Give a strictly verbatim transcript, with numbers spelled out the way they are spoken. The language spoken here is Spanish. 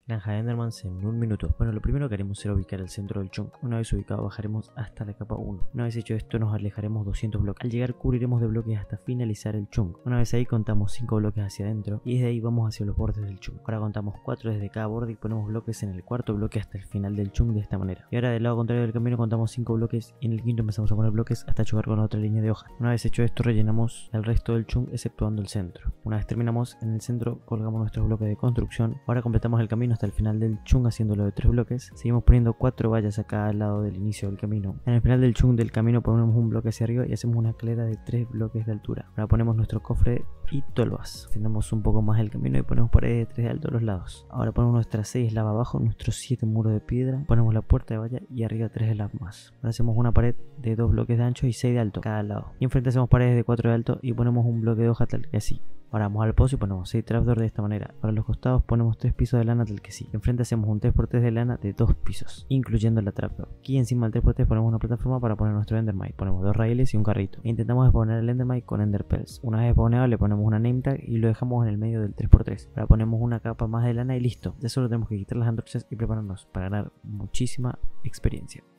Granja de Endermans en un minuto. Bueno, lo primero que haremos será ubicar el centro del chunk. Una vez ubicado bajaremos hasta la capa uno. Una vez hecho esto nos alejaremos doscientos bloques. Al llegar cubriremos de bloques hasta finalizar el chunk. Una vez ahí contamos cinco bloques hacia adentro y desde ahí vamos hacia los bordes del chunk. Ahora contamos cuatro desde cada borde y ponemos bloques en el cuarto bloque hasta el final del chunk de esta manera. Y ahora del lado contrario del camino contamos cinco bloques y en el quinto empezamos a poner bloques hasta chocar con otra línea de hoja. Una vez hecho esto rellenamos el resto del chunk exceptuando el centro. Una vez terminamos en el centro colgamos nuestros bloques de construcción. Ahora completamos el camino hasta el final del chunk haciéndolo de tres bloques. Seguimos poniendo cuatro vallas a cada lado del inicio del camino. En el final del chunk del camino ponemos un bloque hacia arriba y hacemos una escalera de tres bloques de altura. Ahora ponemos nuestro cofre y tolvas. Extendemos un poco más el camino y ponemos paredes de tres de alto a los lados. Ahora ponemos nuestras seis lava abajo, nuestros siete muros de piedra, ponemos la puerta de valla y arriba tres de lava más. Ahora hacemos una pared de dos bloques de ancho y seis de alto cada lado. Y enfrente hacemos paredes de cuatro de alto y ponemos un bloque de hoja tal que así. Ahora vamos al pozo y ponemos seis trapdoors de esta manera. Para los costados ponemos tres pisos de lana tal que sí. Enfrente hacemos un tres por tres de lana de dos pisos, incluyendo la trapdoor. Aquí encima del tres por tres ponemos una plataforma para poner nuestro endermite. Ponemos dos raíles y un carrito. E intentamos exponer el endermite con enderpearls. Una vez exponeado le ponemos una name tag y lo dejamos en el medio del tres por tres. Ahora ponemos una capa más de lana y listo. Ya solo tenemos que quitar las antorchas y prepararnos para ganar muchísima experiencia.